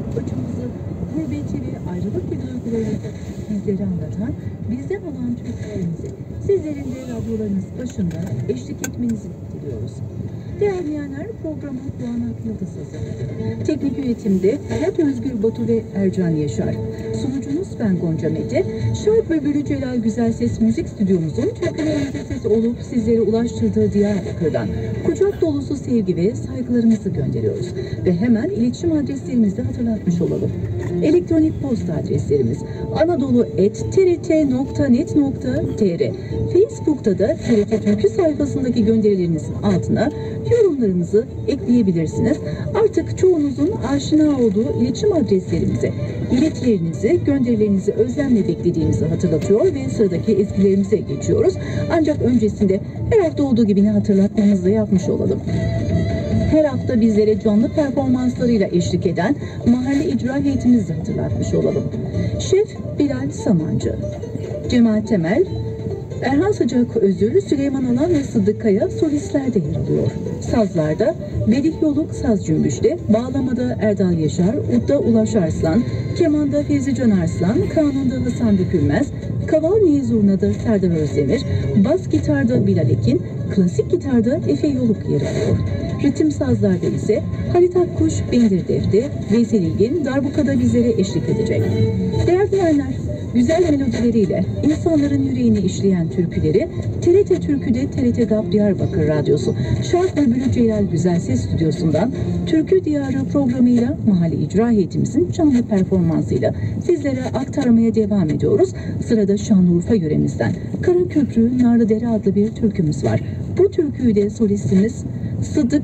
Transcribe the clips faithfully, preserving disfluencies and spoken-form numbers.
acımızı, gurbeti ve ayrılık gibi duygularımızı bizlere anlatan, bizden olan Türklerimizi sizlerin de radyolarınız başında eşlik etmenizi diliyoruz. Değerli dinleyenler, programı Doğan Ak Yıldız hazırladı. Teknik yönetimde Hayat Özgür Batu ve Ercan Yaşar. Sunucunuz ben Gonca Mete. Şark Bülbülü Celal Güzelses Müzik Stüdyomuzun Türklerin sesi olup sizlere ulaştırdığı Diyarbakır'dan kucak dolusu sevgi ve saygılarımızı gönderiyoruz. Ve hemen iletişim adreslerimizi hatırlatmış olalım. Elektronik posta adreslerimiz anadolu et t r t nokta net nokta t r. Facebook'ta da T R T Türkü sayfasındaki gönderilerinizin altına yorumlarınızı ekleyebilirsiniz. Artık çoğunuzun aşina olduğu iletişim adreslerimize iletilerinizi, gönderilerinizi özlemle beklediğimizi hatırlatıyor ve sıradaki ezgilerimize geçiyoruz. Ancak öncesinde her hafta olduğu gibi ne hatırlatmamızı da yapmış olalım. Her hafta bizlere canlı performanslarıyla eşlik eden mahalle icra heyetimizi hatırlatmış olalım. Şef Bilal Samancı, Cemal Temel, Erhan Sıcak Özür, Süleyman Alan ve Sıddık Kaya solistlerde yer alıyor. Sazlarda Melih Yoluk Saz Cümbüş'te, bağlamada Erdal Yaşar, udda Ulaş Arslan, kemanda Fevzi Can Arslan, kanunda Hasan Dökülmez, kaval niye zurnada Serdar Özdemir, bas gitarda Bilal Ekin, klasik gitarda Efe Yoluk yer alıyor. Ritim sazlarda ise Halit Akkuş Bendirdev'de, Veysel İlgin darbukada bizlere eşlik edecek. Değerli dinleyenler, güzel melodileriyle insanların yüreğini işleyen türküleri T R T Türkü'de T R T G A P Diyarbakır Radyosu Şark Bülbülü Celal Güzelses Stüdyosu'ndan Türkü Diyarı programıyla mahalle icra heyetimizin canlı performansıyla sizlere aktarmaya devam ediyoruz. Sırada Şanlıurfa yöremizden Karaköprü Narlıdere adlı bir türkümüz var. Bu türküyü de solistimiz Sıddık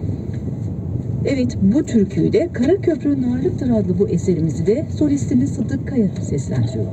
Evet, bu türküyü de Karaköprü Narlıktır adlı bu eserimizi de solistimiz Sıddık Kaya seslendiriyor.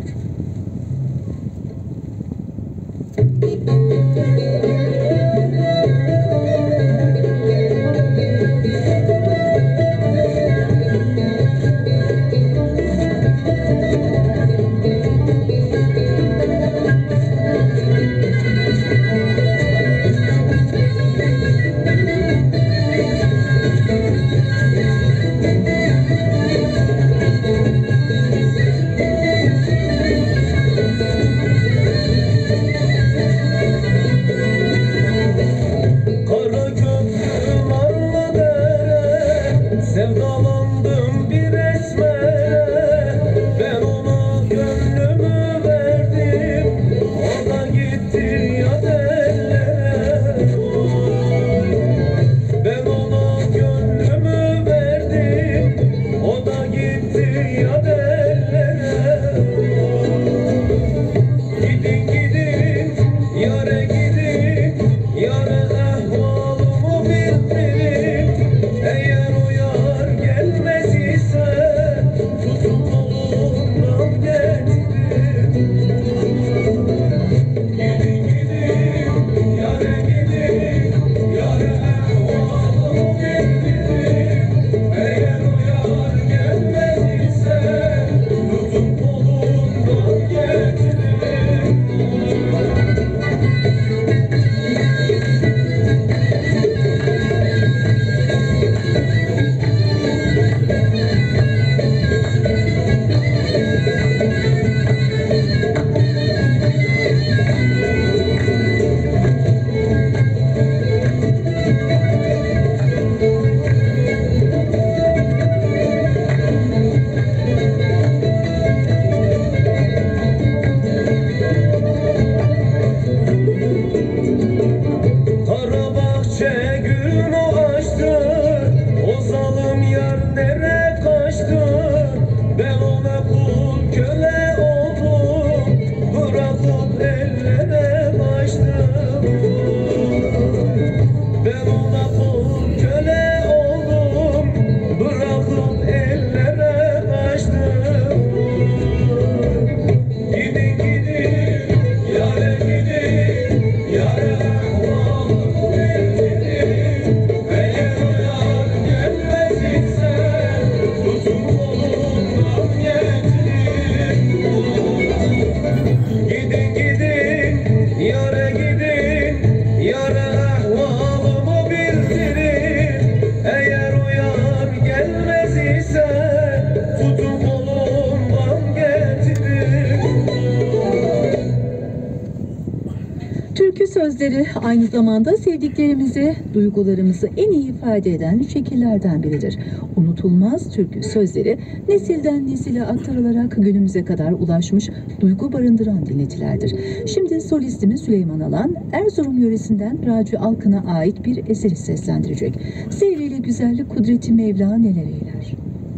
sözleri aynı zamanda sevdiklerimizi, duygularımızı en iyi ifade eden şekillerden biridir. Unutulmaz türkü sözleri nesilden nesile aktarılarak günümüze kadar ulaşmış, duygu barındıran dinletilerdir. Şimdi solistimiz Süleyman Alan, Erzurum yöresinden Raci Alkın'a ait bir eseri seslendirecek. Sevriyle güzellik kudreti Mevla neler eyler.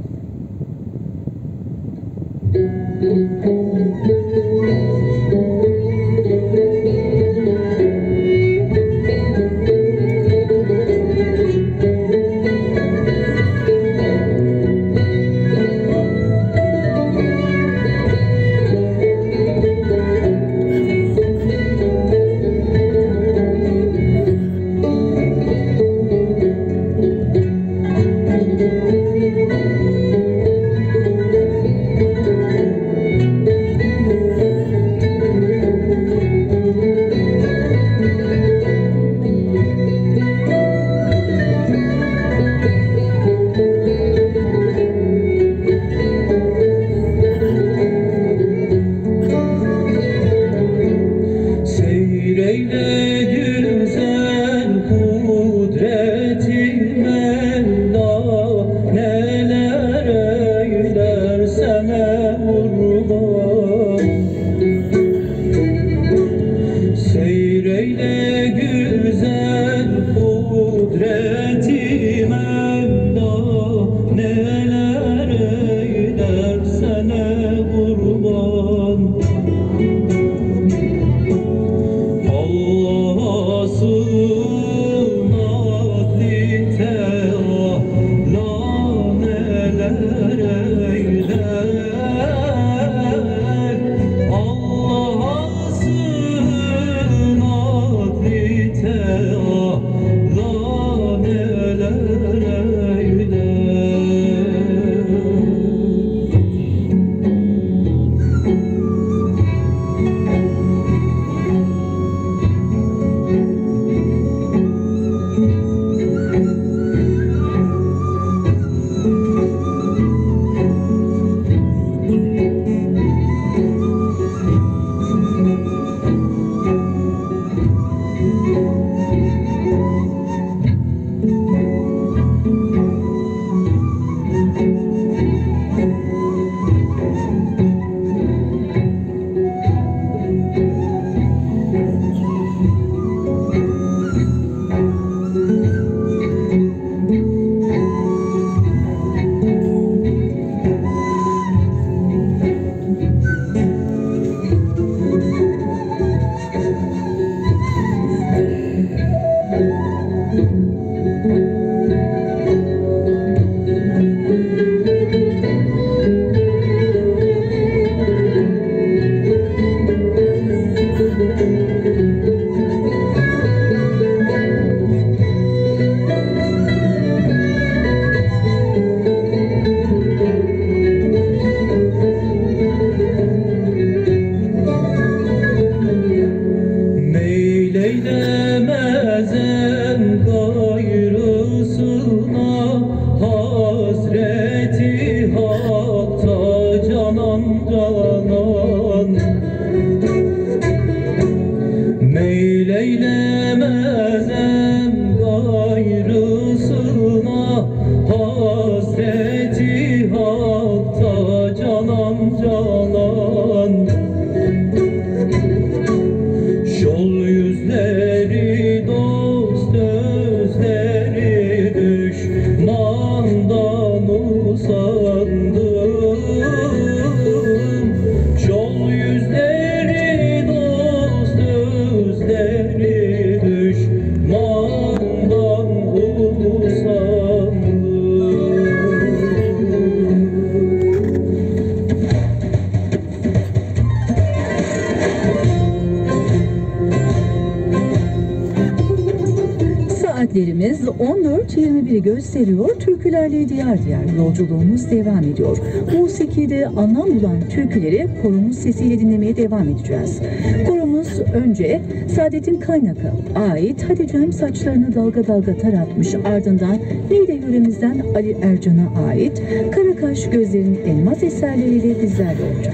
Saatlerimiz on dört yirmi biri gösteriyor. Türkülerle diğer diğer yolculuğumuz devam ediyor. Musiki'de anlam bulan türküleri koromuz sesiyle dinlemeye devam edeceğiz. Koromuz önce Saadettin Kaynak'a ait Hatice'm saçlarını dalga dalga taratmış, ardından Niğde yöremizden Ali Ercan'a ait Karakaş gözlerinin elmas eserleriyle bizlerle olacak.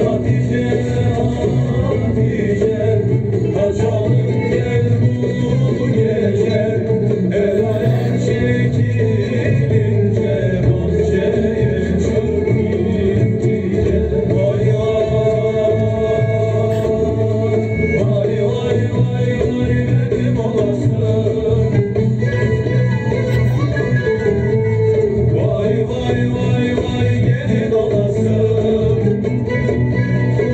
Vay vay vay vay gelin olasın.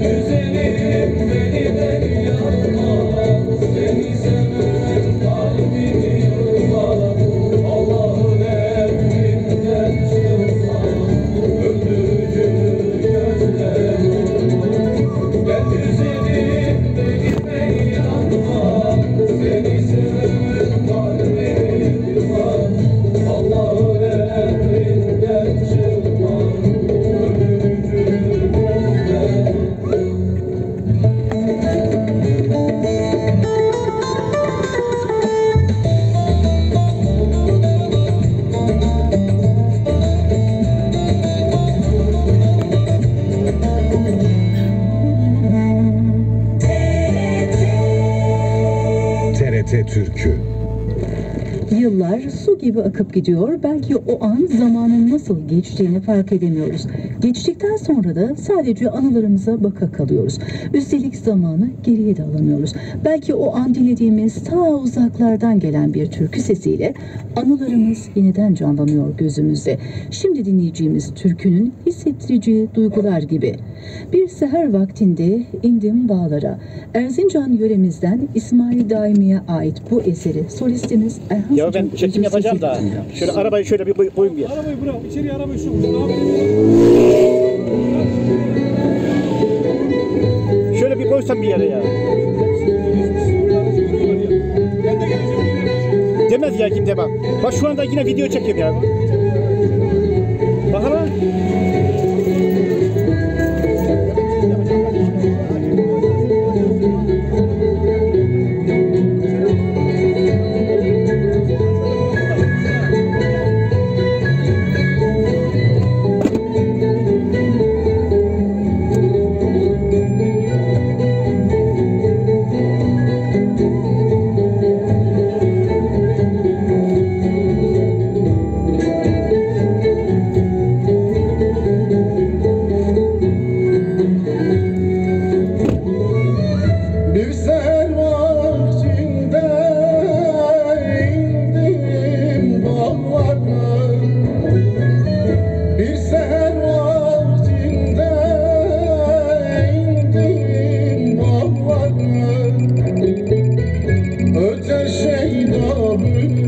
güzelim beni yanma, seni severim kalbimi yırma, Allah'ın emrinden çıkma, öldürücü gözler gel güzelim beni yanma, seni severim kalbimi yırma, Allah'ın emrinden çıkma, öldürücü gözler. T R T Türkü. Yıllar su gibi akıp gidiyor. Belki o an zamanın nasıl geçtiğini fark edemiyoruz. Geçtikten sonra da sadece anılarımıza baka kalıyoruz. Üstelik zamanı geriye de alamıyoruz. Belki o an dinlediğimiz ta uzaklardan gelen bir türkü sesiyle anılarımız yeniden canlanıyor gözümüzde. Şimdi dinleyeceğimiz türkünün hissettirici duygular gibi. Bir seher vaktinde indim bağlara. Erzincan yöremizden İsmail Daimi'ye ait bu eseri solistimiz Erhan Ya ben çekim yapacağım da şöyle arabayı şöyle bir koy- koyun bir. Arabayı bırak, içeriye arabayı şu. Şöyle bir koysam bir yere ya. Demez ya kim demem. Bak şu anda yine video çekiyorum ya. Bak hala. Bir seher vaktinde indim bağlara, bir seher vaktinde indim bağlara, öte şeyda